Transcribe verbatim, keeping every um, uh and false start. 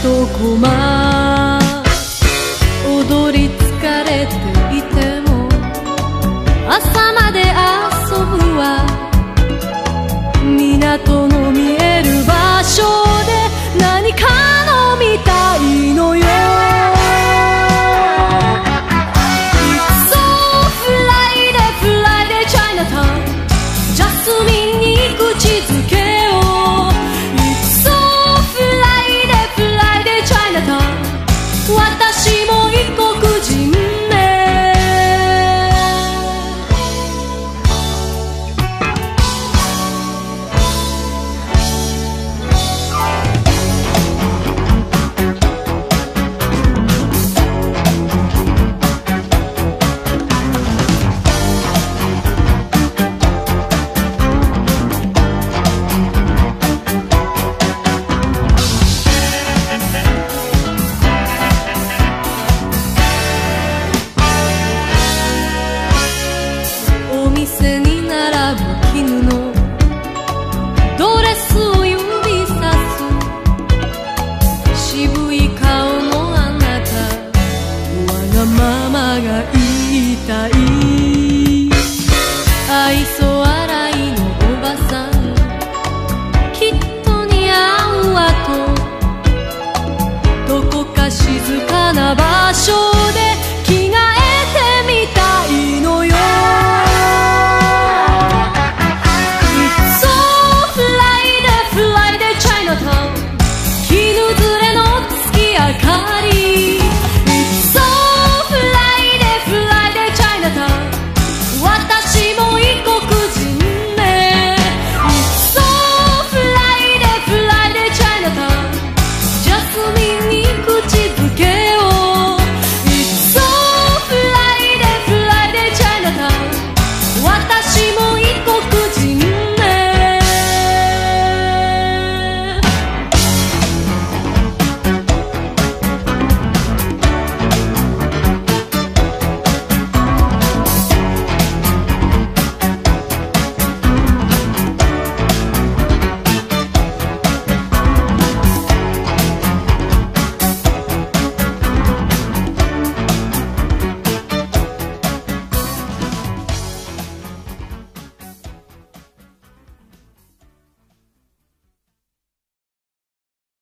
男間踊り疲れていても朝まで遊ぶわ。港の見える場所で何か飲みたいのよ。It's so Friday Friday Chinatown ジャスミンに口づけよう。 It's so Friday Friday Chinatown 私も異国人ね。お店に並ぶ絹のドレスを指さす渋い顔のあなた、わがままが言いたい。愛想笑いのおばさん、きっと似合うわとどこか静かな場所